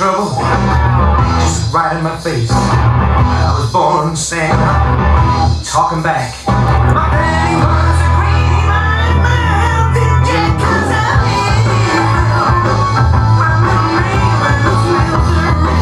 trouble, just right in my face. I was born in Santa, talking back. My daddy was a green man, just 'cause I'm evil. My little name was misery.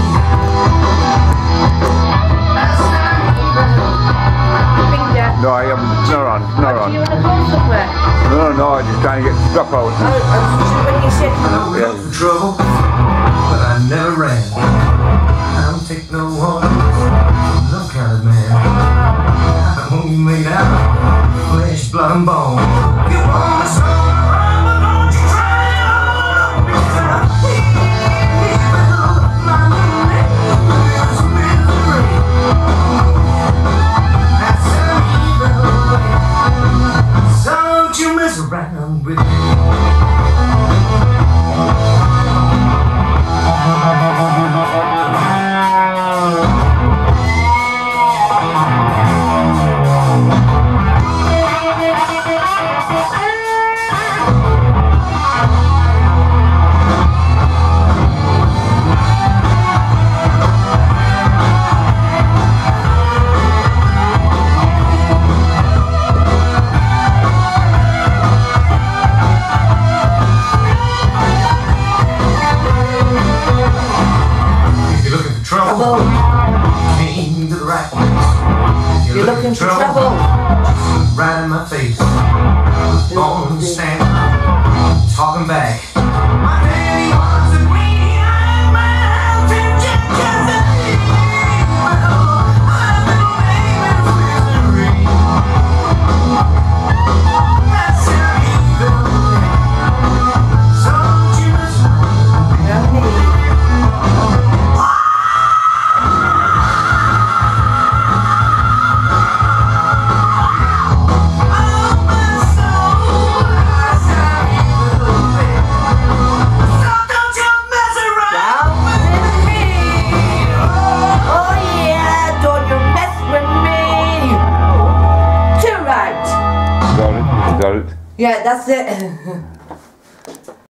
That's not evil. Finger. No, I haven't. It's not on. It's not Do on. you want to go somewhere? No, I'm just trying to get the drop out. When you sit. I was Yeah. in trouble, but I never ran. I don't take no one, no kind of man. I'm only made out of flesh, blood, and bone. If you want to run, but don't you try it on. Because I'm evil. My little name is misery. That's how evil. So don't you mess around with me. Trouble. Came to the right place. You're looking for trouble. Just right in my face. Born to stand, talking back. My daddy was a green-eyed man, just 'cause I'm evil. My middle name is misery. That's how evil. So don't you listen to me. Yeah, that's it.